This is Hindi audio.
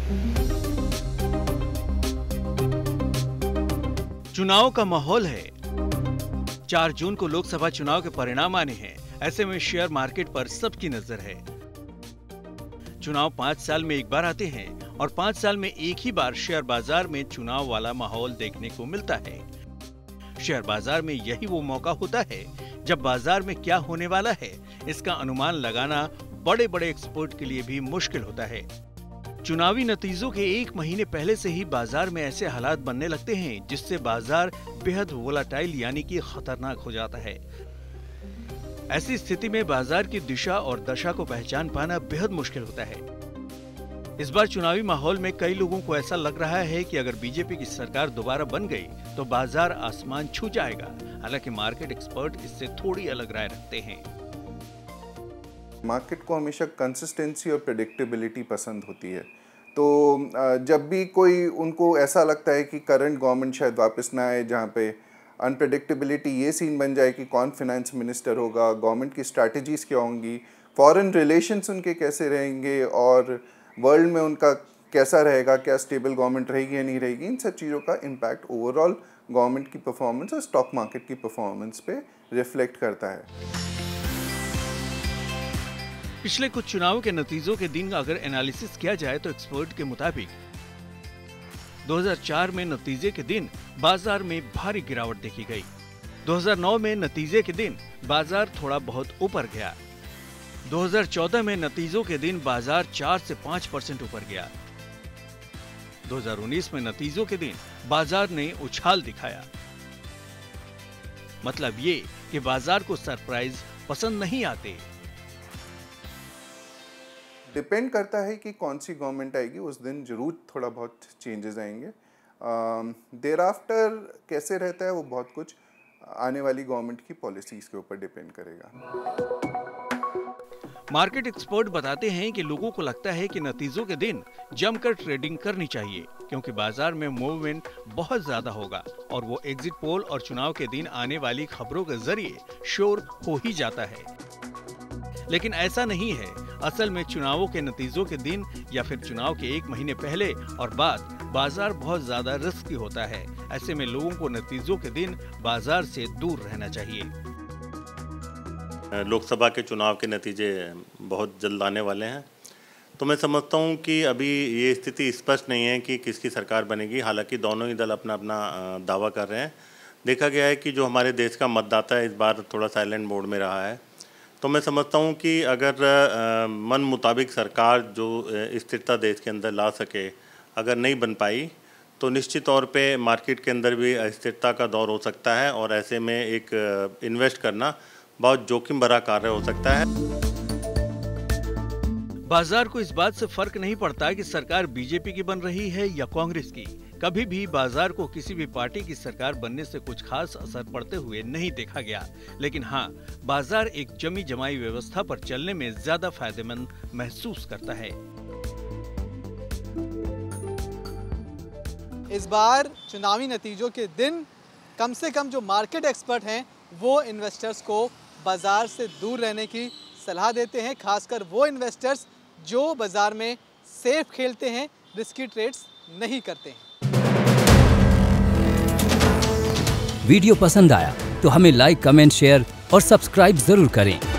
चुनाव का माहौल है। 4 जून को लोकसभा चुनाव के परिणाम आने हैं। ऐसे में शेयर मार्केट पर सबकी नजर है। चुनाव 5 साल में एक बार आते हैं और 5 साल में एक ही बार शेयर बाजार में चुनाव वाला माहौल देखने को मिलता है। शेयर बाजार में यही वो मौका होता है जब बाजार में क्या होने वाला है इसका अनुमान लगाना बड़े बड़े एक्सपर्ट के लिए भी मुश्किल होता है। चुनावी नतीजों के 1 महीने पहले से ही बाजार में ऐसे हालात बनने लगते हैं जिससे बाजार बेहद वोलाटाइल यानी कि खतरनाक हो जाता है। ऐसी स्थिति में बाजार की दिशा और दशा को पहचान पाना बेहद मुश्किल होता है। इस बार चुनावी माहौल में कई लोगों को ऐसा लग रहा है कि अगर बीजेपी की सरकार दोबारा बन गई तो बाजार आसमान छू जाएगा। हालांकि मार्केट एक्सपर्ट इससे थोड़ी अलग राय रखते हैं। मार्केट को हमेशा कंसिस्टेंसी और प्रेडिक्टेबिलिटी पसंद होती है, तो जब भी कोई उनको ऐसा लगता है कि करंट गवर्नमेंट शायद वापस ना आए, जहाँ पे अनप्रेडिक्टेबिलिटी ये सीन बन जाए कि कौन फाइनेंस मिनिस्टर होगा, गवर्नमेंट की स्ट्रैटेजीज क्या होंगी, फॉरेन रिलेशंस उनके कैसे रहेंगे और वर्ल्ड में उनका कैसा रहेगा, क्या स्टेबल गवर्नमेंट रहेगी या नहीं रहेगी, इन सब चीज़ों का इम्पैक्ट ओवरऑल गवर्नमेंट की परफॉर्मेंस और स्टॉक मार्केट की परफॉर्मेंस पे रिफ्लेक्ट करता है। पिछले कुछ चुनावों के नतीजों के दिन अगर एनालिसिस किया जाए तो एक्सपर्ट के मुताबिक 2004 में नतीजे के दिन बाजार में भारी गिरावट देखी गई। 2009 में नतीजे के दिन बाजार थोड़ा बहुत ऊपर गया। 2014 में नतीजों के दिन बाजार 4 से 5% ऊपर गया। 2019 में नतीजों के दिन बाजार ने उछाल दिखाया। मतलब ये कि बाजार को सरप्राइज पसंद नहीं आते। डिपेंड करता है कि कौन सी गवर्नमेंट आएगी, उस दिन जरूर थोड़ा बहुत चेंजेस आएंगे। देर आफ्टर कैसे रहता है वो बहुत कुछ आने वाली गवर्नमेंट की पॉलिसीज के ऊपर डिपेंड करेगा। मार्केट एक्सपर्ट बताते हैं कि लोगों को लगता है कि नतीजों के दिन जमकर ट्रेडिंग करनी चाहिए क्योंकि बाजार में मूवमेंट बहुत ज्यादा होगा और वो एग्जिट पोल और चुनाव के दिन आने वाली खबरों के जरिए शोर हो ही जाता है। लेकिन ऐसा नहीं है। असल में चुनावों के नतीजों के दिन या फिर चुनाव के 1 महीने पहले और बाद बाजार बहुत ज्यादा रिस्की होता है। ऐसे में लोगों को नतीजों के दिन बाजार से दूर रहना चाहिए। लोकसभा के चुनाव के नतीजे बहुत जल्द आने वाले हैं, तो मैं समझता हूं कि अभी ये स्थिति स्पष्ट नहीं है कि किसकी सरकार बनेगी। हालांकि दोनों ही दल अपना अपना दावा कर रहे हैं। देखा गया है कि जो हमारे देश का मतदाता है इस बार थोड़ा साइलेंट मोड में रहा है, तो मैं समझता हूं कि अगर मन मुताबिक सरकार जो स्थिरता देश के अंदर ला सके अगर नहीं बन पाई तो निश्चित तौर पे मार्केट के अंदर भी अस्थिरता का दौर हो सकता है और ऐसे में एक इन्वेस्ट करना बहुत जोखिम भरा कार्य हो सकता है। बाजार को इस बात से फर्क नहीं पड़ता कि सरकार बीजेपी की बन रही है या कांग्रेस की। कभी भी बाजार को किसी भी पार्टी की सरकार बनने से कुछ खास असर पड़ते हुए नहीं देखा गया। लेकिन हाँ, बाजार एक जमी जमाई व्यवस्था पर चलने में ज्यादा फायदेमंद महसूस करता है। इस बार चुनावी नतीजों के दिन कम से कम जो मार्केट एक्सपर्ट हैं वो इन्वेस्टर्स को बाजार से दूर रहने की सलाह देते हैं, खासकर वो इन्वेस्टर्स जो बाजार में सेफ खेलते हैं, रिस्की ट्रेड्स नहीं करते हैं। वीडियो पसंद आया तो हमें लाइक, कमेंट, शेयर और सब्सक्राइब जरूर करें।